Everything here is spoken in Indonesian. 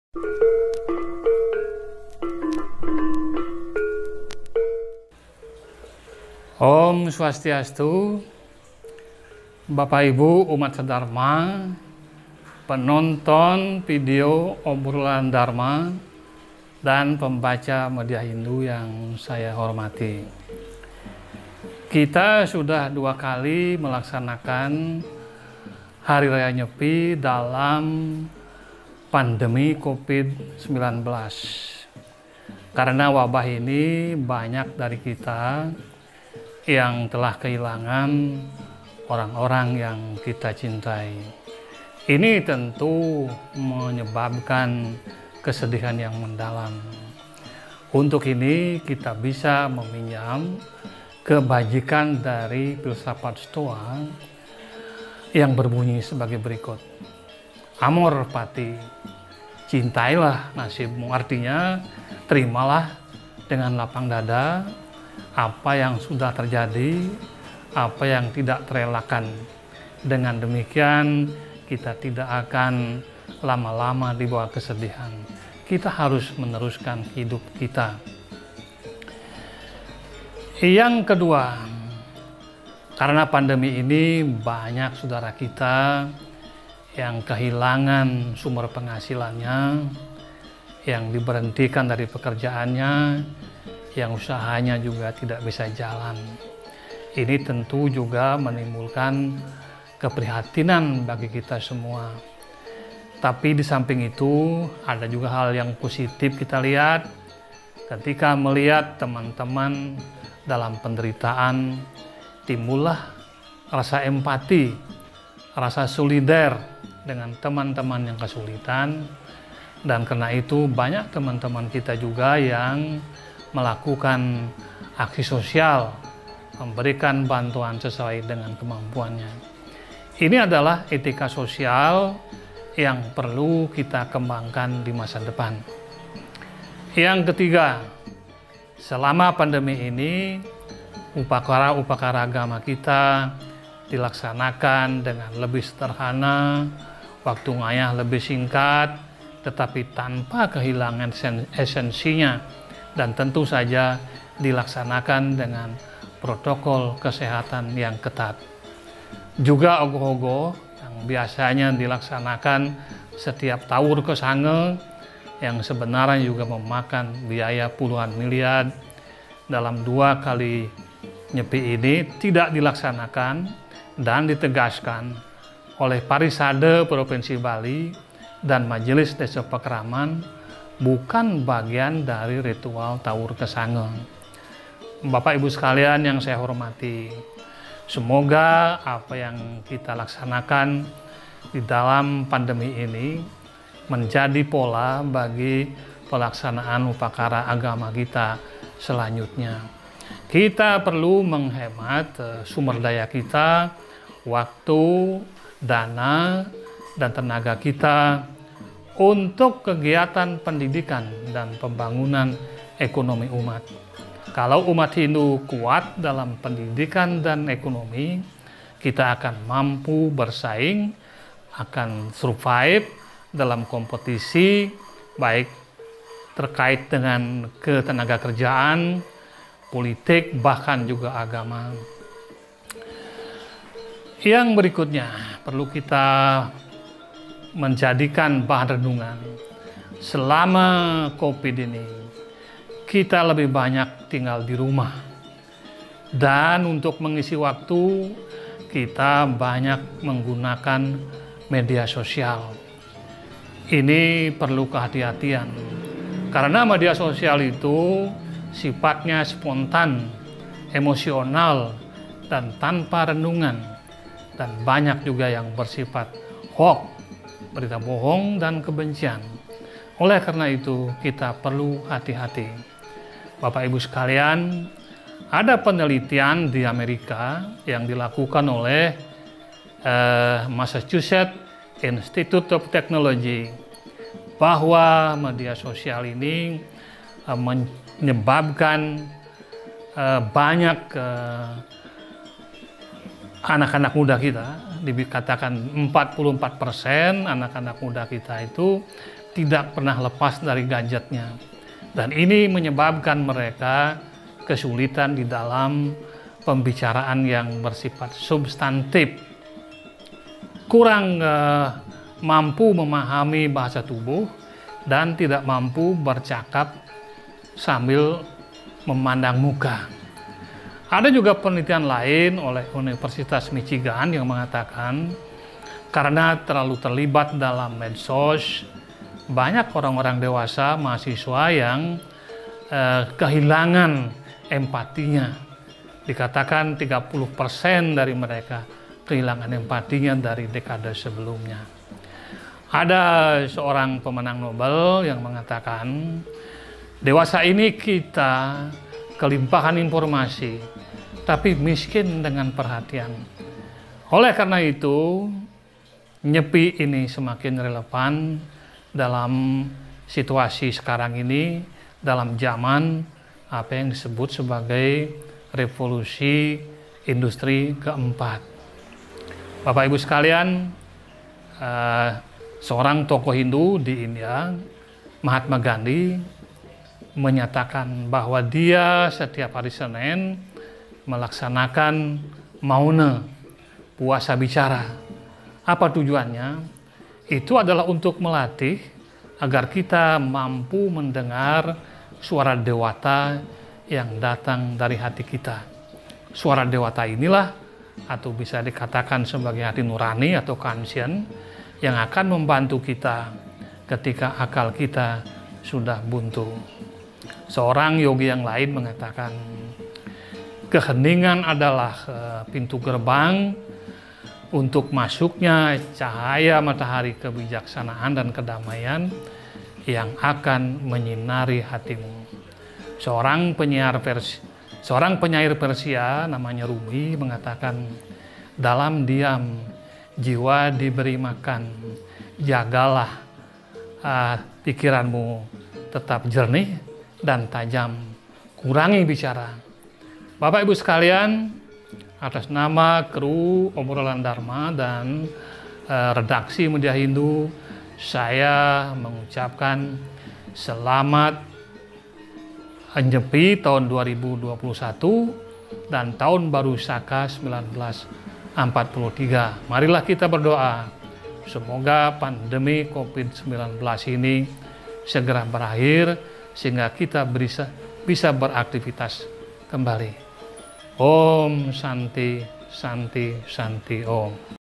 Om Swastiastu, Bapak Ibu umat sedharma, penonton video obrolan Dharma, dan pembaca media Hindu yang saya hormati. Kita sudah 2 kali melaksanakan Hari Raya Nyepi dalam pandemi COVID-19. Karena wabah ini banyak dari kita yang telah kehilangan orang-orang yang kita cintai. Ini tentu menyebabkan kesedihan yang mendalam. Untuk ini kita bisa meminjam kebajikan dari filsafat Stoa yang berbunyi sebagai berikut. Amor pati, cintailah nasibmu. Artinya, terimalah dengan lapang dada apa yang sudah terjadi, apa yang tidak terelakkan. Dengan demikian, kita tidak akan lama-lama di bawah kesedihan. Kita harus meneruskan hidup kita. Yang kedua, karena pandemi ini banyak saudara kita yang kehilangan sumber penghasilannya, yang diberhentikan dari pekerjaannya, yang usahanya juga tidak bisa jalan. Ini tentu juga menimbulkan keprihatinan bagi kita semua. Tapi di samping itu ada juga hal yang positif kita lihat ketika melihat teman-teman dalam penderitaan, timbullah rasa empati, rasa solider dengan teman-teman yang kesulitan. Dan karena itu banyak teman-teman kita juga yang melakukan aksi sosial, memberikan bantuan sesuai dengan kemampuannya. Ini adalah etika sosial yang perlu kita kembangkan di masa depan. Yang ketiga, selama pandemi ini, upakara-upakara agama kita dilaksanakan dengan lebih sederhana, waktu ngayah lebih singkat, tetapi tanpa kehilangan esensinya. Dan tentu saja dilaksanakan dengan protokol kesehatan yang ketat. Juga ogoh-ogoh yang biasanya dilaksanakan setiap Tawur Kesange yang sebenarnya juga memakan biaya puluhan miliar, dalam 2 kali Nyepi ini tidak dilaksanakan dan ditegaskan oleh Parisade Provinsi Bali dan Majelis Desa Pakraman bukan bagian dari ritual Tawur Kesange. Bapak Ibu sekalian yang saya hormati, semoga apa yang kita laksanakan di dalam pandemi ini menjadi pola bagi pelaksanaan upakara agama kita selanjutnya. Kita perlu menghemat sumber daya kita, waktu, dana, dan tenaga kita untuk kegiatan pendidikan dan pembangunan ekonomi umat. Kalau umat Hindu kuat dalam pendidikan dan ekonomi, kita akan mampu bersaing, akan survive dalam kompetisi, baik terkait dengan ketenaga kerjaan, politik, bahkan juga agama. Yang berikutnya perlu kita menjadikan bahan renungan. Selama COVID ini, kita lebih banyak tinggal di rumah. Dan untuk mengisi waktu, kita banyak menggunakan media sosial. Ini perlu kehati-hatian. Karena media sosial itu sifatnya spontan, emosional, dan tanpa renungan. Dan banyak juga yang bersifat hoax, berita bohong, dan kebencian. Oleh karena itu, kita perlu hati-hati. Bapak Ibu sekalian, ada penelitian di Amerika yang dilakukan oleh Massachusetts Institute of Technology bahwa media sosial ini menyebabkan banyak anak-anak muda kita, dikatakan 44% anak-anak muda kita itu tidak pernah lepas dari gadgetnya. Dan ini menyebabkan mereka kesulitan di dalam pembicaraan yang bersifat substantif. Kurang mampu memahami bahasa tubuh dan tidak mampu bercakap sambil memandang muka. Ada juga penelitian lain oleh Universitas Michigan yang mengatakan karena terlalu terlibat dalam medsos, banyak orang-orang dewasa mahasiswa yang kehilangan empatinya. Dikatakan 30% dari mereka kehilangan empatinya dari dekade sebelumnya. Ada seorang pemenang Nobel yang mengatakan, dewasa ini kita kelimpahan informasi, tapi miskin dengan perhatian. Oleh karena itu, nyepi ini semakin relevan dalam situasi sekarang ini, dalam zaman apa yang disebut sebagai revolusi industri keempat. Bapak Ibu sekalian, seorang tokoh Hindu di India, Mahatma Gandhi, menyatakan bahwa dia setiap hari Senin melaksanakan mauna, puasa bicara. Apa tujuannya? Itu adalah untuk melatih agar kita mampu mendengar suara dewata yang datang dari hati kita. Suara dewata inilah, atau bisa dikatakan sebagai hati nurani atau conscience, yang akan membantu kita ketika akal kita sudah buntu. Seorang yogi yang lain mengatakan, keheningan adalah pintu gerbang untuk masuknya cahaya matahari kebijaksanaan dan kedamaian yang akan menyinari hatimu. Seorang penyair Persia namanya Rumi mengatakan, dalam diam jiwa diberi makan, jagalah pikiranmu tetap jernih dan tajam, kurangi bicara. Bapak Ibu sekalian, atas nama kru Obrolan Dharma dan redaksi Media Hindu, saya mengucapkan selamat Nyepi tahun 2021 dan tahun baru Saka 1943. Marilah kita berdoa, semoga pandemi COVID-19 ini segera berakhir sehingga kita bisa beraktivitas kembali. Om Santi, Santi, Santi Om.